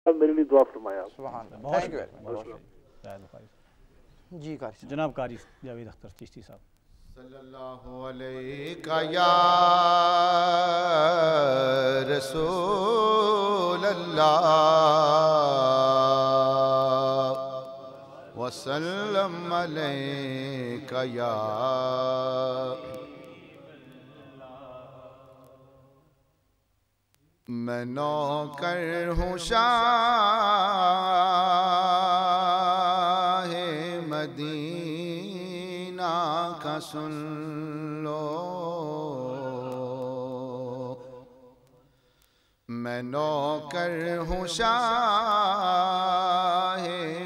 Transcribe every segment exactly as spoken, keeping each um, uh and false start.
मेरे लिए दुआ फरमाया। सुभान अल्लाह, थैंक यू वेरी मच। जी कारी जनाब कारी जावेद अख्तर चिश्ती साहब। सल्लल्लाहु अलैका या रसूल अल्लाह वसल्लम अलैका या मैं नौकर हूँ शाह मदीना का सुन लो, मैं नौकर हूँ शाह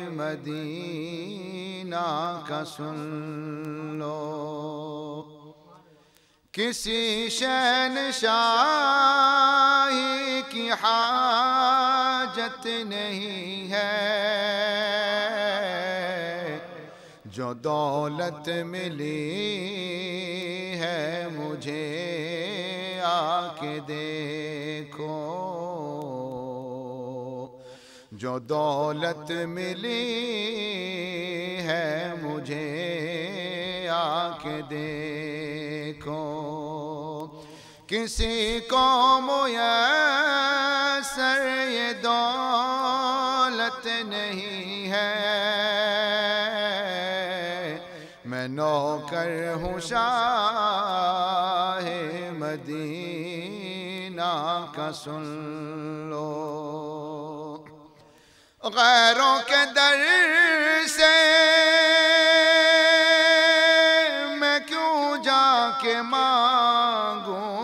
मदीना का सुन लो। किसी शहंशाही की हाजत नहीं है, जो दौलत मिली है मुझे आके देखो, जो दौलत मिली है मुझे आके देखो। किसी को मुयस्सर ये दौलत नहीं है, मैं नौकर हूँ शाह मदीना का सुन लो। गैरों के दर से मैं क्यों जाके मांगूं,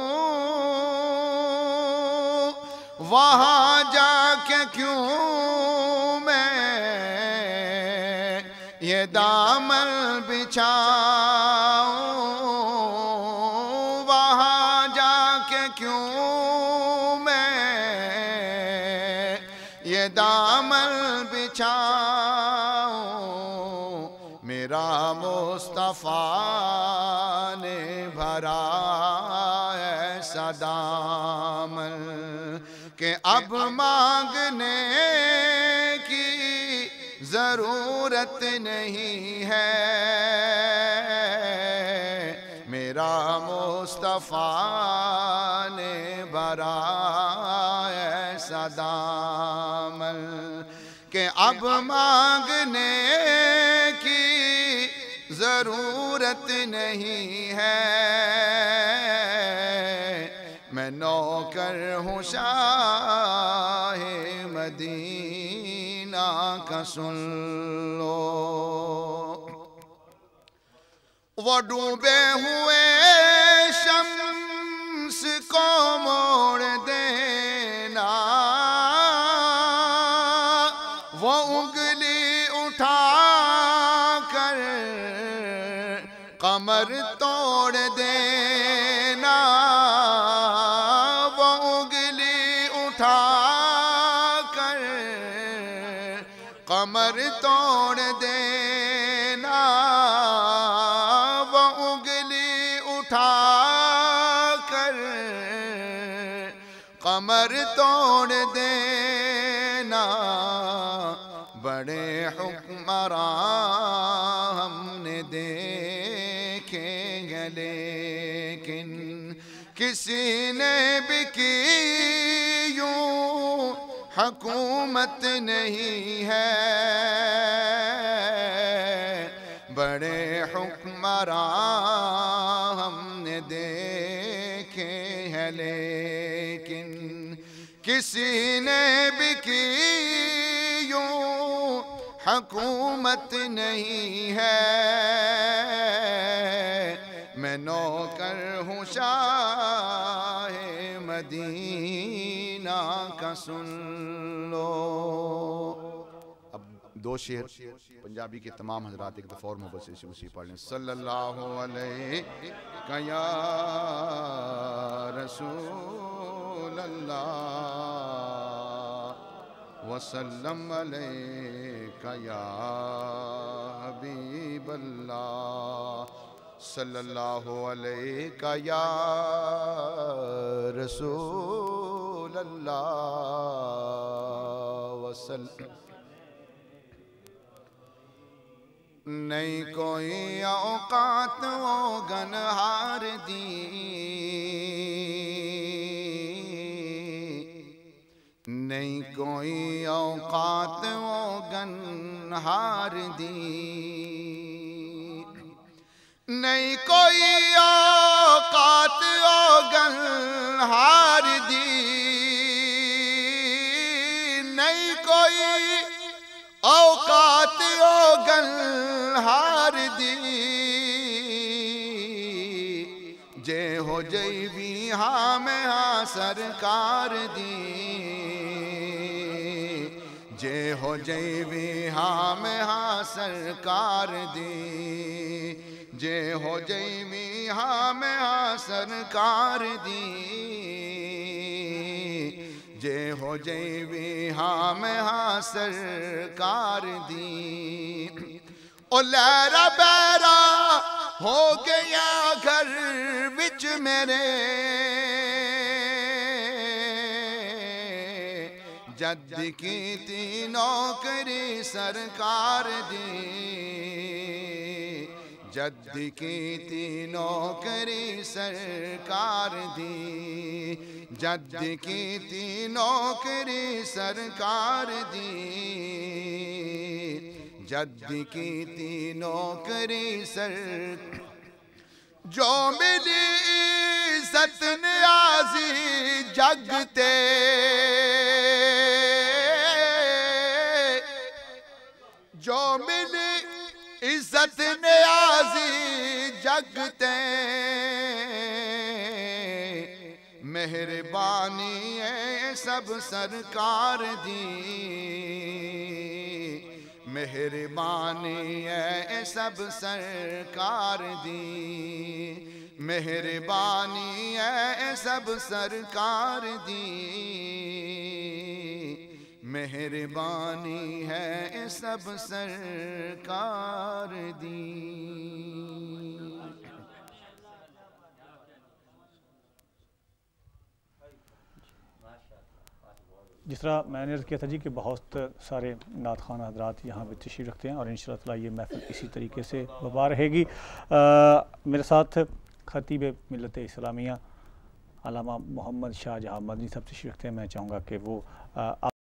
वहाँ जाके क्यों मैं ये दामन बिछाऊं, वहाँ जाके क्यों मैं ये दामन बिछाऊं। मेरा मुस्तफ़ा ने भरा ऐसा दामन कि अब मांगने की ज़रूरत नहीं है। मेरा मुस्तफ़ा ने भरा ऐसा दामन कि अब मांगने की ज़रूरत नहीं है। मैं नौकर हूँ शाह मदीना का सुन लो। वो डूबे हुए शम्स को मोड़ देना, वो उंगली उठा कर कमर तोड़ देना, वो उंगली उठा कर कमर तोड़ देना, वो उंगली उठा कर कमर तोड़ देना। बड़े हुक्मरान हमने देखे हैं लेकिन किसी ने भी की यूं हुकूमत नहीं है। बड़े हुक्मरान हमने देखे हैं लेकिन किसी ने भी की यूं हुकूमत नहीं है। मैं नौकर हूँ शाह मदीना का सुन लो। अब दो शेर पंजाबी के तमाम हजरात एक दफ़ा और मोहब्बत से मुसीब पढ़ लें। सल्लल्लाहु अलैहि या रसूल अल्लाह वसल्लम अलैका या हबीब अल्लाह, सल्लल्लाहु अलैका या रसूल अल्लाह वसल्लम। नहीं कोई औकात वो गनहार दी, नहीं कोई औकात वो गनहार दी, नहीं कोई औकात वो गनहार दी, नहीं कोई औकात वो गनहार दी, जे हो जई भी हाँ में हाँ सरकार दी, जे हो जई भी हाँ में हाँ सरकार दी, जे हो जई भी हाँ में हाँ सरकार दी, जे हो जई भी हाँ में हाँ सरकार दी। ओ लहरा बैरा हो गया घर विच मेरे, जद की ती नौकरी सरकार दी, जद की ती नौकरी सरकार दी, जद की ती नौकरी सरकार दी, जद की ती नौकरी सर, जो मिली इज्जत न्याज़ी जगते, जो मिली इज्जत न्याज़ी जगते, मेहरबानी है सब सरकार दी, मेहरबानी है सब सरकार दी, मेहरबानी है सब सरकार दी, मेहरबानी है सब सरकार दी। जिस तरह मैंने अर्ज़ किया था जी कि बहुत सारे नात खान हज़रात यहाँ पे तशरीफ़ रखते हैं और इंशाअल्लाह ताला ये महफ़िल इसी तरीके से बरपा रहेगी। मेरे साथ खतीब मिलत इस्लामिया अल्लामा मोहम्मद शाह जहाँ मदनी साहब तशरीफ़ रखते हैं। मैं चाहूँगा कि वो